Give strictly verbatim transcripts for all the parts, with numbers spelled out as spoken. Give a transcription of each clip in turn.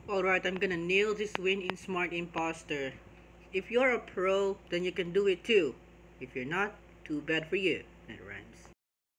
Alright, I'm gonna nail this win in Smart Impostor. If you're a pro, then you can do it too. If you're not, too bad for you. That rhymes.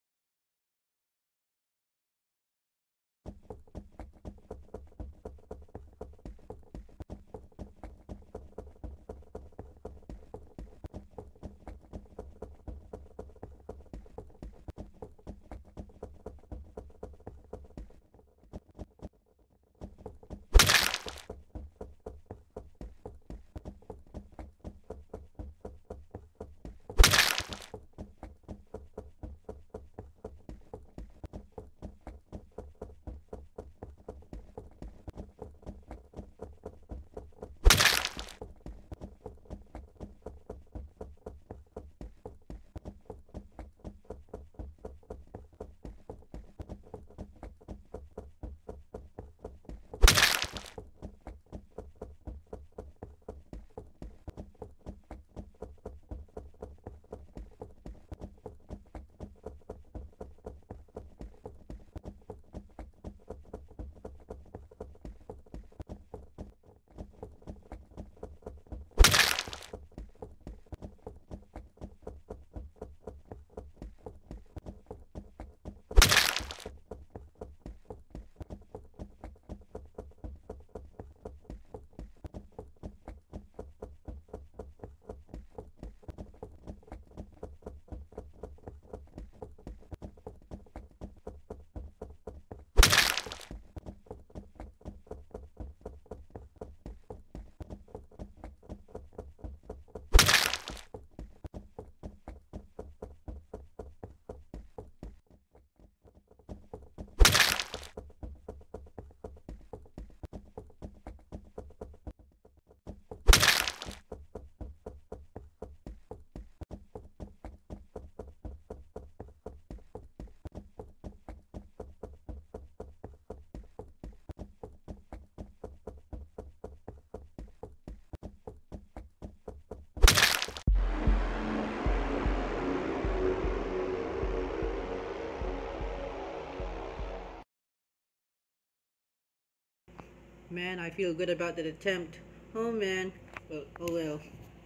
Man, I feel good about that attempt. Oh man. Well, oh well.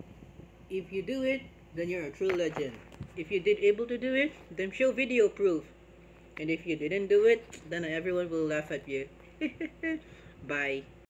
If you do it, then you're a true legend. If you did able to do it, then show video proof. And if you didn't do it, then everyone will laugh at you. Bye.